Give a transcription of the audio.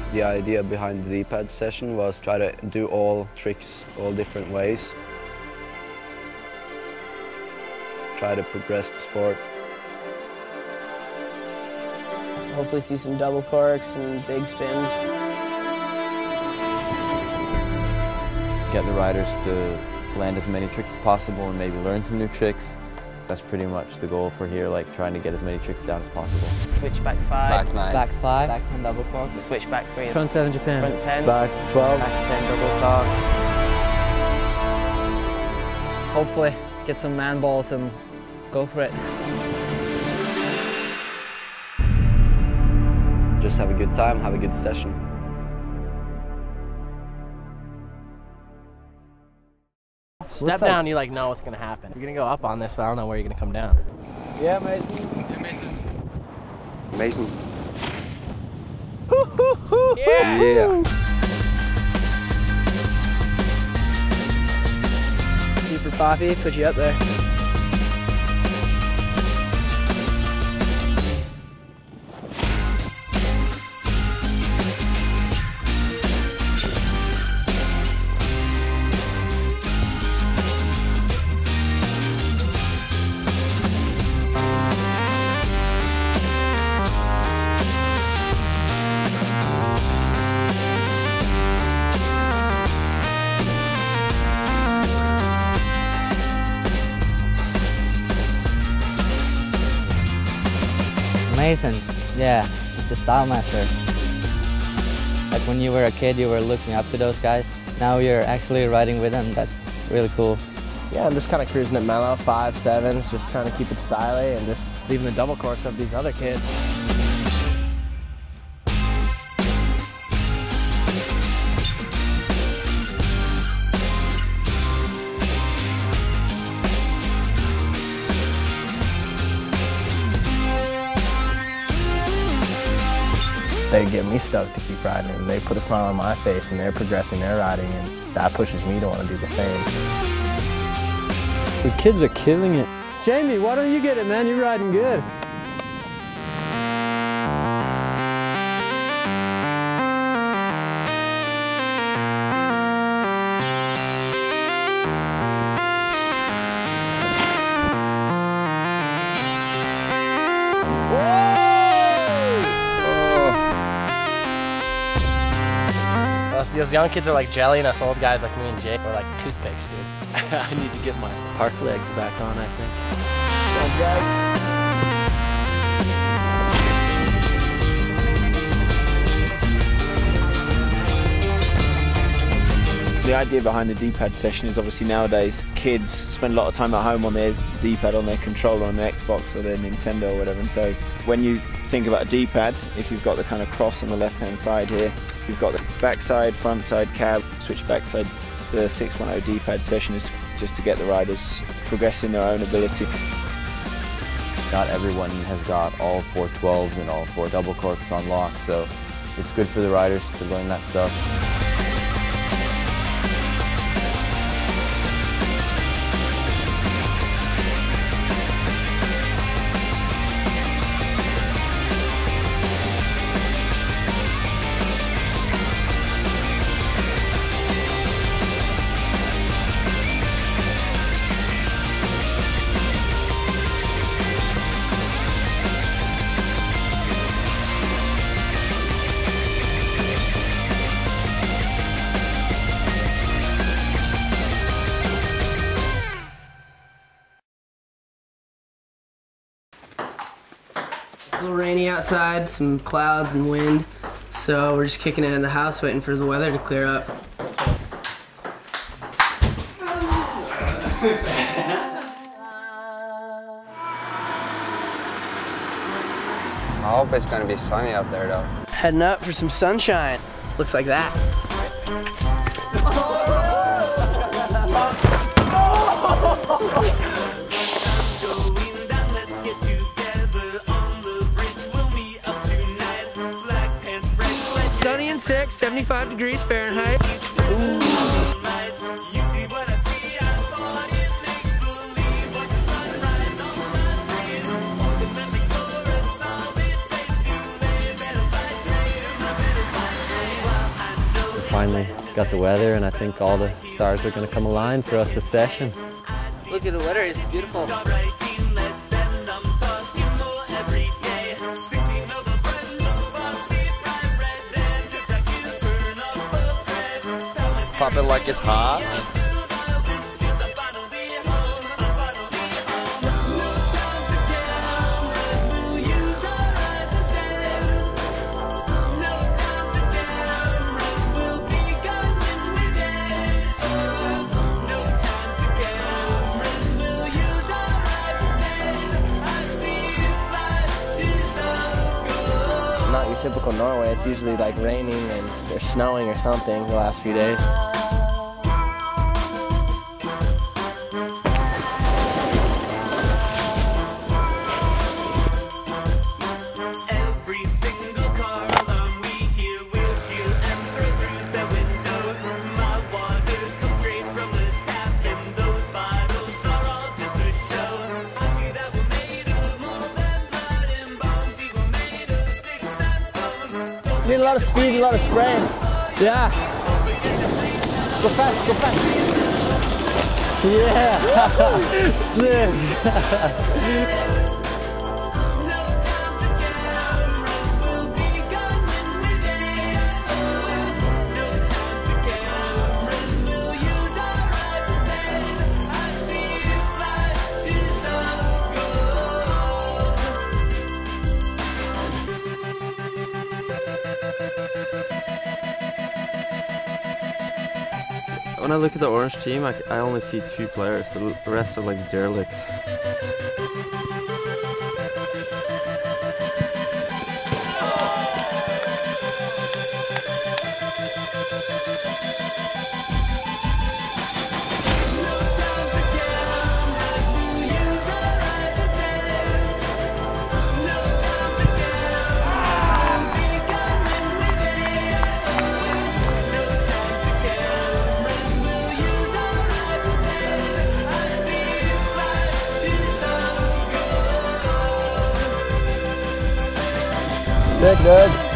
The idea behind the D-pad session was try to do all tricks all different ways. Try to progress the sport. Hopefully see some double corks and big spins. Get the riders to land as many tricks as possible and maybe learn some new tricks. That's pretty much the goal for here, like trying to get as many tricks down as possible. Switch back 5. Back 9. Back 5. Back 10 double cork. Switch back 3. Front 7 Japan. Front 10. Back 12. Back 10 double cork. Hopefully get some man balls and go for it. Just have a good time, have a good session. Step down, you like know what's gonna happen. You're gonna go up on this, but I don't know where you're gonna come down. Yeah, Mason. Yeah, Mason. Mason. Yeah. Yeah. Super Poppy, put you up there. Mason, yeah, he's the style master. Like when you were a kid, you were looking up to those guys. Now you're actually riding with them. That's really cool. Yeah, I'm just kind of cruising it mellow, 5, 7s, just trying to keep it stylish and just leaving the double corks of these other kids. They get me stoked to keep riding, and they put a smile on my face, and they're progressing their riding, and that pushes me to want to do the same. The kids are killing it. Jamie, why don't you get it, man? You're riding good. Those young kids are like jelly, and us old guys like me and Jake are like toothpicks, dude. I need to get my park legs back on, I think. The idea behind the D-pad session is obviously nowadays kids spend a lot of time at home on their D-pad, on their controller, on their Xbox or their Nintendo or whatever, and so when you think about a D-pad, if you've got the kind of cross on the left hand side here, you've got the backside, front side, cab, switch backside. The 610 D-pad session is just to get the riders progressing their own ability. Not everyone has got all 4 12s and all 4 double corks on lock, so it's good for the riders to learn that stuff. A little rainy outside, some clouds and wind, so we're just kicking it in the house waiting for the weather to clear up. I hope it's gonna be sunny out there though. Heading up for some sunshine. Looks like that. Sunny and 6, 75 degrees Fahrenheit. Ooh. finally got the weather, and I think all the stars are going to come aligned for us this session. Look at the weather, it's beautiful. Pop it like it's hot. Not your typical Norway, it's usually like raining and or snowing or something the last few days. Need a lot of speed, a lot of spray. Yeah. Go fast, go fast. Yeah. Sick. When I look at the orange team, I only see 2 players. The rest are like derelicts. Good, good.